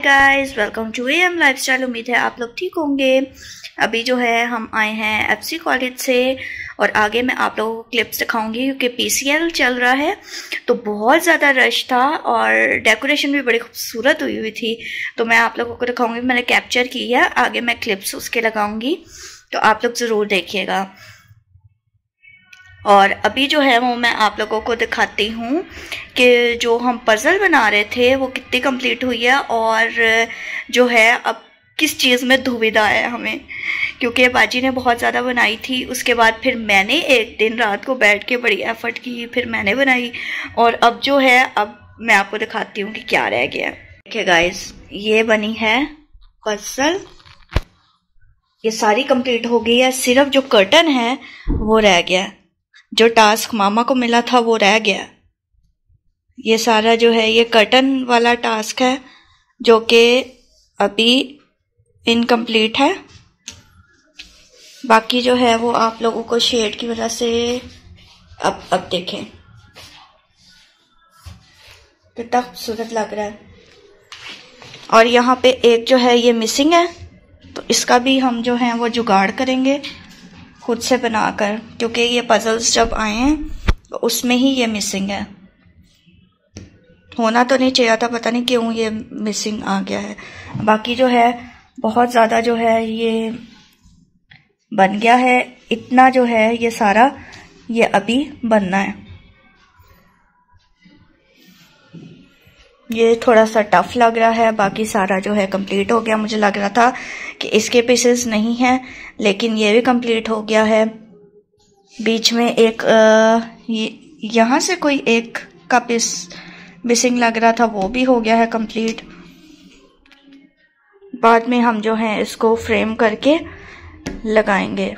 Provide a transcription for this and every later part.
Guys, welcome to M lifestyle. उम्मीद है आप लोग ठीक होंगे। अभी जो है हम आए हैं एफसी कॉलेज से और आगे मैं आप लोगों को क्लिप्स दिखाऊंगी क्योंकि पीसीएल चल रहा है तो बहुत ज़्यादा रश था और डेकोरेशन भी बड़ी खूबसूरत हुई थी। तो मैं आप लोगों को दिखाऊंगी, मैंने कैप्चर की है, आगे मैं क्लिप्स उसके लगाऊंगी तो आप लोग ज़रूर देखिएगा। और अभी जो है वो मैं आप लोगों को दिखाती हूँ कि जो हम पज़ल बना रहे थे वो कितनी कंप्लीट हुई है और जो है अब किस चीज़ में दुविधा है हमें, क्योंकि बाजी ने बहुत ज़्यादा बनाई थी। उसके बाद फिर मैंने एक दिन रात को बैठ के बड़ी एफर्ट की, फिर मैंने बनाई और अब जो है अब मैं आपको दिखाती हूँ कि क्या रह गया। देखिए गाइस, ये बनी है पज़ल, ये सारी कंप्लीट हो गई है, सिर्फ जो कर्टन है वो रह गया। जो टास्क मामा को मिला था वो रह गया। ये सारा जो है ये कर्टन वाला टास्क है जो कि अभी इनकम्प्लीट है। बाकी जो है वो आप लोगों को शेड की वजह से अब देखें कितना खूबसूरत लग रहा है। और यहाँ पे एक जो है ये मिसिंग है तो इसका भी हम जो है वो जुगाड़ करेंगे खुद से बनाकर, क्योंकि ये पजल्स जब आए हैं तो उसमें ही ये मिसिंग है। होना तो नहीं चाहिए था, पता नहीं क्यों ये मिसिंग आ गया है। बाकी जो है बहुत ज़्यादा जो है ये बन गया है, इतना जो है ये सारा ये अभी बनना है। ये थोड़ा सा टफ लग रहा है, बाकी सारा जो है कंप्लीट हो गया। मुझे लग रहा था कि इसके पीसेस नहीं हैं लेकिन ये भी कंप्लीट हो गया है। बीच में एक यहाँ से कोई एक का पीस मिसिंग लग रहा था, वो भी हो गया है कंप्लीट। बाद में हम जो है इसको फ्रेम करके लगाएंगे।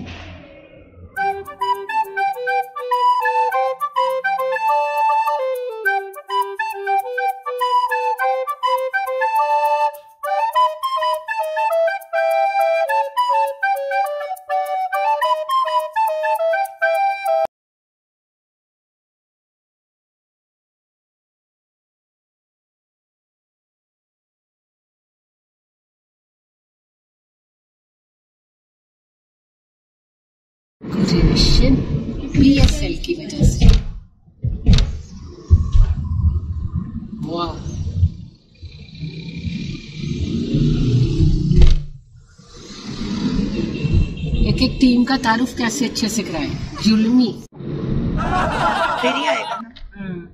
कोरिलेशन पीएसएल की वजह से। वाह, एक एक टीम का तारुफ कैसे अच्छे से कराए। जुल्मी फिर ही आएगा ना।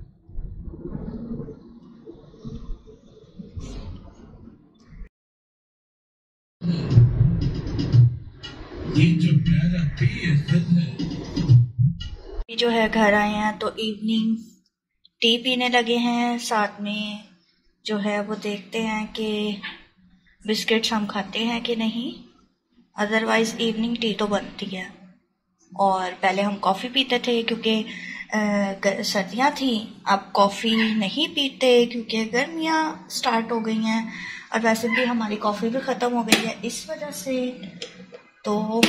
जो है घर आए हैं तो इवनिंग टी पीने लगे हैं, साथ में जो है वो देखते हैं कि बिस्किट्स हम खाते हैं कि नहीं, अदरवाइज इवनिंग टी तो बनती है। और पहले हम कॉफ़ी पीते थे क्योंकि सर्दियाँ थी, अब कॉफ़ी नहीं पीते क्योंकि गर्मियाँ स्टार्ट हो गई हैं और वैसे भी हमारी कॉफ़ी भी ख़त्म हो गई है इस वजह से। तो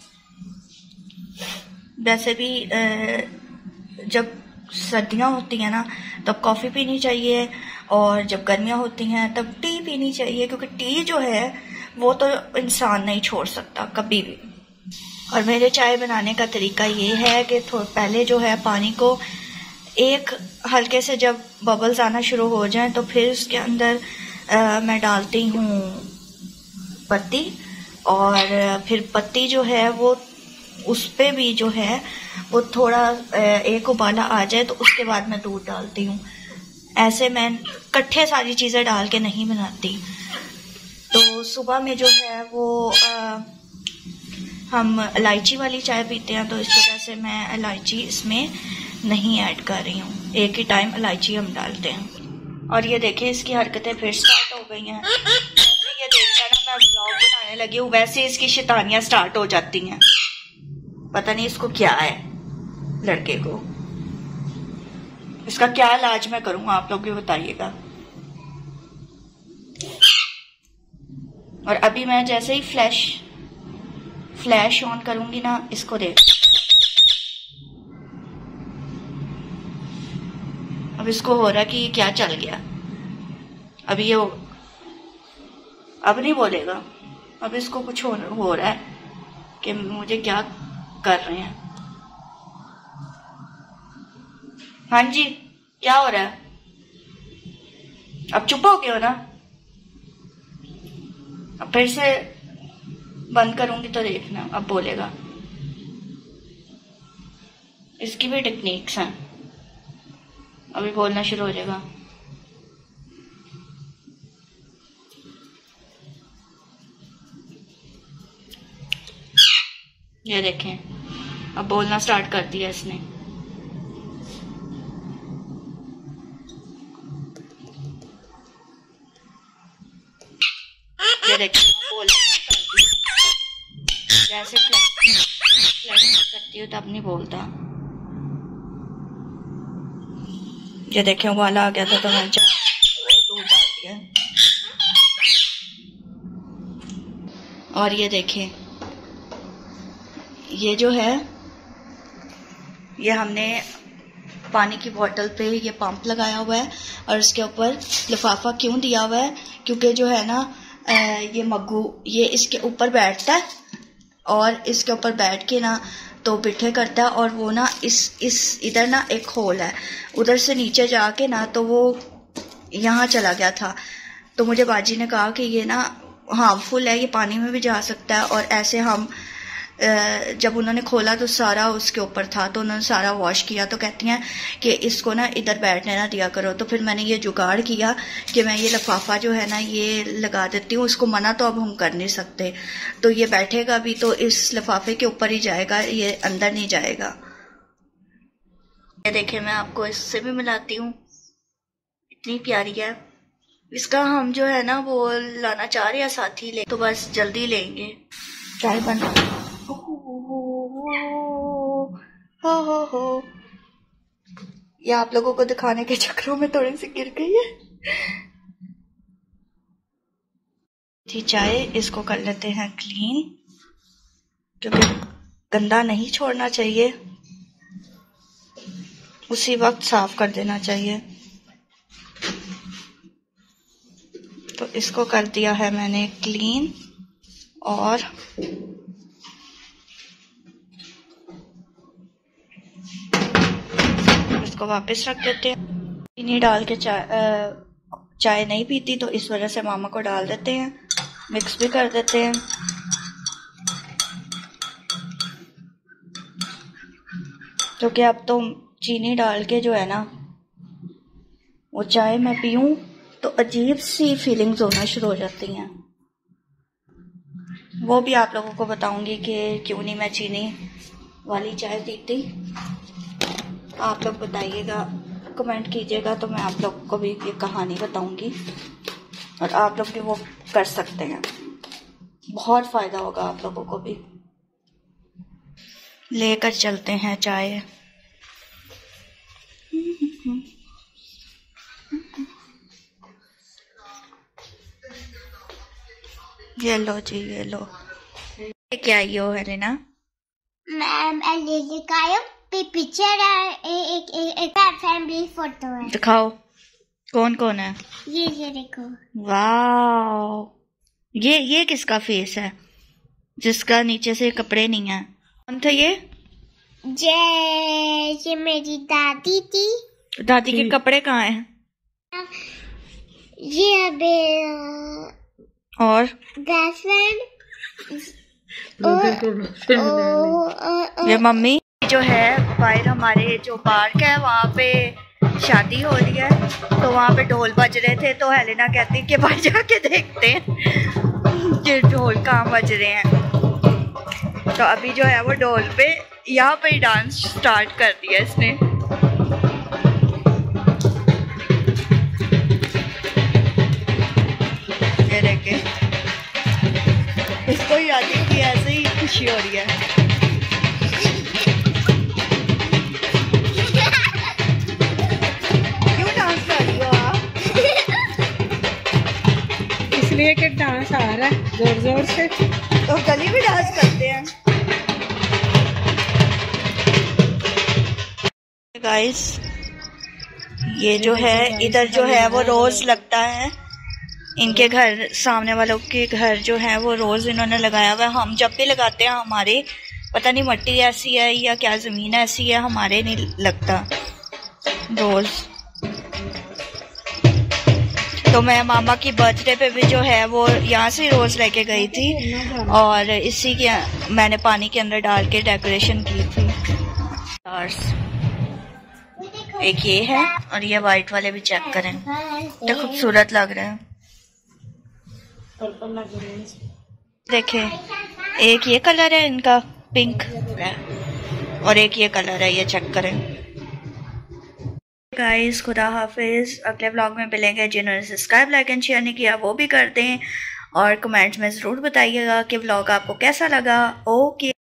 वैसे भी जब सर्दियाँ होती हैं ना तब कॉफ़ी पीनी चाहिए और जब गर्मियाँ होती हैं तब टी पीनी चाहिए, क्योंकि टी जो है वो तो इंसान नहीं छोड़ सकता कभी भी। और मेरे चाय बनाने का तरीका ये है कि पहले जो है पानी को एक हल्के से जब बबल्स आना शुरू हो जाएं तो फिर उसके अंदर मैं डालती हूँ पत्ती, और फिर पत्ती जो है वो उस पे भी जो है वो थोड़ा एक उबाला आ जाए तो उसके बाद मैं दूध डालती हूँ। ऐसे मैं इकट्ठे सारी चीज़ें डाल के नहीं बनाती। तो सुबह में जो है वो हम इलायची वाली चाय पीते हैं तो इस वजह से मैं इलायची इसमें नहीं ऐड कर रही हूँ, एक ही टाइम इलायची हम डालते हैं। और ये देखिए इसकी हरकतें फिर स्टार्ट हो गई हैं। जैसे ये देखकर ना मैं व्लॉग बनाने लगी हूँ वैसे इसकी शैतानियाँ स्टार्ट हो जाती हैं। पता नहीं इसको क्या है, लड़के को। इसका क्या इलाज मैं करूँ आप लोग भी बताइएगा। और अभी मैं जैसे ही फ्लैश ऑन करूंगी ना, इसको देख, अब इसको हो रहा कि क्या चल गया। अभी ये अब नहीं बोलेगा। अब इसको कुछ हो रहा है कि मुझे क्या कर रहे हैं। हाँ जी, क्या हो रहा है? अब चुप हो गए हो ना? अब फिर से बंद करूंगी तो देखना, अब बोलेगा। इसकी भी टेक्निक्स हैं, अभी बोलना शुरू हो जाएगा। ये देखें, अब बोलना स्टार्ट कर दिया इसने। ये देखें, बोलना जैसे फ्लैश करती हूँ तब नहीं बोलता। ये देखें, उबाला आ गया था तो मैंने दूध डाल दिया। और ये देखें, ये जो है, ये हमने पानी की बोतल पे ये पंप लगाया हुआ है और उसके ऊपर लिफाफा क्यों दिया हुआ है, क्योंकि जो है ना ये मग्गू ये इसके ऊपर बैठता है और इसके ऊपर बैठ के ना तो पिट्ठे करता है, और वो ना इस इधर ना एक होल है, उधर से नीचे जाके ना तो वो यहाँ चला गया था। तो मुझे बाजी ने कहा कि ये ना हार्मफुल है, ये पानी में भी जा सकता है। और ऐसे हम जब उन्होंने खोला तो सारा उसके ऊपर था, तो उन्होंने सारा वॉश किया। तो कहती हैं कि इसको ना इधर बैठने ना दिया करो। तो फिर मैंने ये जुगाड़ किया कि मैं ये लिफाफा जो है ना ये लगा देती हूँ। उसको मना तो अब हम कर नहीं सकते, तो ये बैठेगा भी तो इस लिफाफे के ऊपर ही जाएगा, ये अंदर नहीं जाएगा। ये देखें, मैं आपको इससे भी मिलाती हूँ, इतनी प्यारी है। इसका हम जो है ना वो लाना चाह रहे हैं साथी ले, तो बस जल्दी लेंगे। चाय बना हो। ये आप लोगों को दिखाने के चक्करों में थोड़ी सी गिर गई है। जी, चाय इसको कर लेते हैं क्लीन, क्योंकि गंदा नहीं छोड़ना चाहिए, उसी वक्त साफ कर देना चाहिए। तो इसको कर दिया है मैंने क्लीन, और इसको वापस रख देते हैं। चीनी डाल के चाय नहीं पीती, तो इस वजह से मामा को डाल देते हैं, मिक्स भी कर देते हैं। क्योंकि अब तो चीनी डाल के जो है ना वो चाय मैं पीऊं तो अजीब सी फीलिंग्स होना शुरू हो जाती हैं। वो भी आप लोगों को बताऊंगी कि क्यों नहीं मैं चीनी वाली चाय पीती। आप लोग बताइएगा, कमेंट कीजिएगा, तो मैं आप लोग को भी ये कहानी बताऊंगी और आप लोग भी वो कर सकते हैं, बहुत फायदा होगा आप लोगों को भी। लेकर चलते हैं चाय। ये लो जी, ये लो। क्या आई हो हेलेना? मैम पिक्चर एक फैमिली फोटो है। दिखाओ कौन कौन है। ये देखो। वाह, ये किसका फेस है जिसका नीचे से कपड़े नहीं है? कौन था ये? ये मेरी दादी थी। दादी के कपड़े कहाँ हैं? ये अभी और गर्लफ्रेंड ये मम्मी जो है बाहर, हमारे जो पार्क है वहाँ पे शादी हो रही है, तो वहाँ पे ढोल बज रहे थे। तो हेलेना कहती कि भाई जाके देखते हैं कि ढोल कहाँ बज रहे हैं। तो अभी जो है वो ढोल पे यहाँ पे डांस स्टार्ट कर दिया इसने। ये देखे, इसको याद है कि ऐसे ही खुशी हो रही है। इसलिए कि डांस आ रहा है जोर जोर से, तो गली भी डांस करते हैं। गाइस, ये जो है इधर जो है वो रोज लगता है, इनके घर सामने वालों के घर जो है वो रोज़ इन्होंने लगाया हुआ है। हम जब भी लगाते हैं हमारे पता नहीं मट्टी ऐसी है या क्या ज़मीन ऐसी है, हमारे नहीं लगता रोज़। तो मैं मामा की बर्थडे पे भी जो है वो यहाँ से रोज़ लेके गई थी और इसी के मैंने पानी के अंदर डाल के डेकोरेशन की थी। एक ये है और ये वाइट वाले भी चेक करें, तो खूबसूरत लग रहे हैं। देखें, एक ये कलर है इनका पिंक और एक ये कलर है, ये चेक करें। गाइस खुदा हाफिज, अगले व्लॉग में मिलेंगे। जिन्होंने सब्सक्राइब लाइक एंड शेयर नहीं किया वो भी कर दें और कमेंट्स में ज़रूर बताइएगा कि व्लॉग आपको कैसा लगा। ओके।